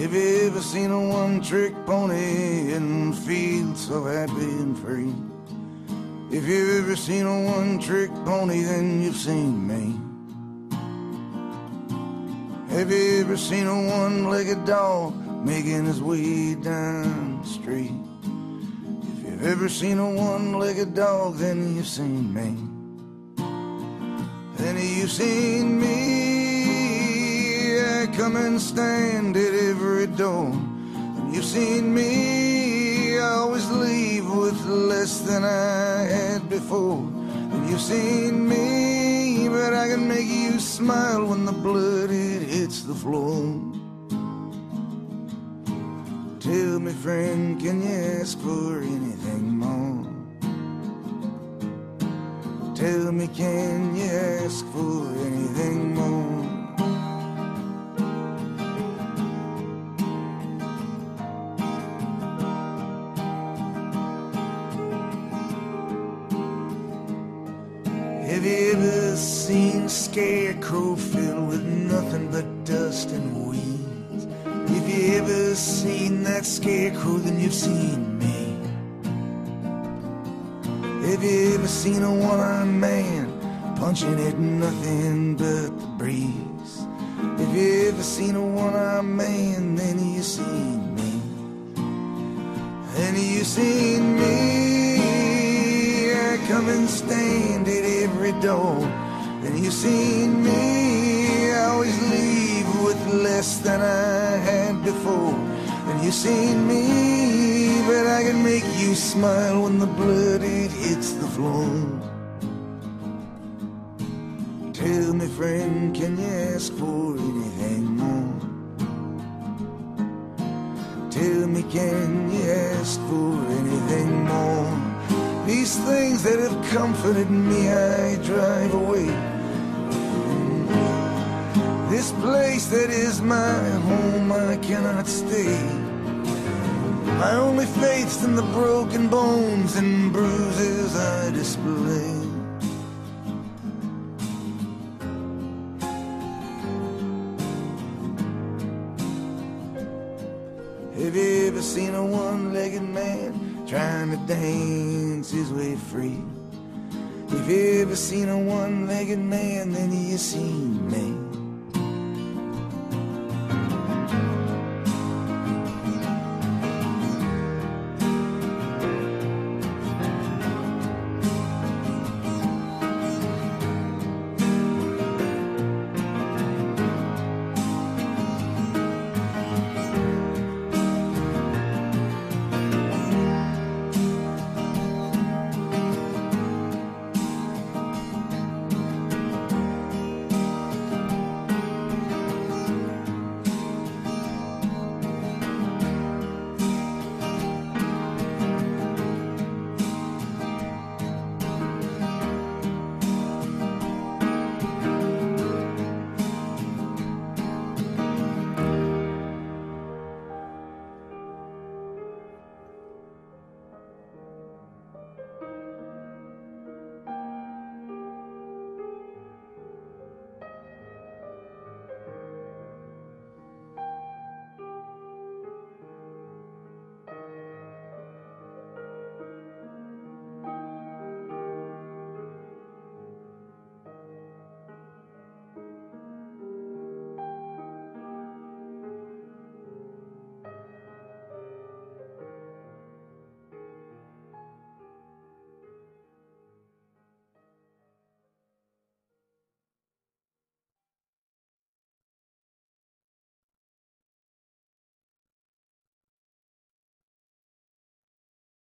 Have you ever seen a one-trick pony and feel so happy and free? If you've ever seen a one-trick pony, then you've seen me. Have you ever seen a one-legged dog making his way down the street? If you've ever seen a one-legged dog, then you've seen me. Then you've seen me. I come and stand at every door. And you've seen me. I always leave with less than I had before. And you've seen me, but I can make you smile when the blood it hits the floor. Tell me, friend, can you ask for anything more? Tell me, can you ask for anything more? Have you ever seen a scarecrow filled with nothing but dust and weeds? If you ever seen that scarecrow, then you've seen me. Have you ever seen a one-armed man punching at nothing but the breeze? If you ever seen a one-armed man, then you've seen me. Then you've seen me. I come and stand at every door. Then you've seen me. I always leave with less than I had before. Then you've seen me, but I can make you smile when the blood it hits the floor. Tell me, friend, can you ask for anything more? Tell me, can you ask for anything more? These things that have comforted me, I drive away. This place that is my home, I cannot stay. My only faith's in the broken bones and bruises I display. Have you ever seen a one-legged man trying to dance his way free? If you ever seen a one-legged man, then you seen me.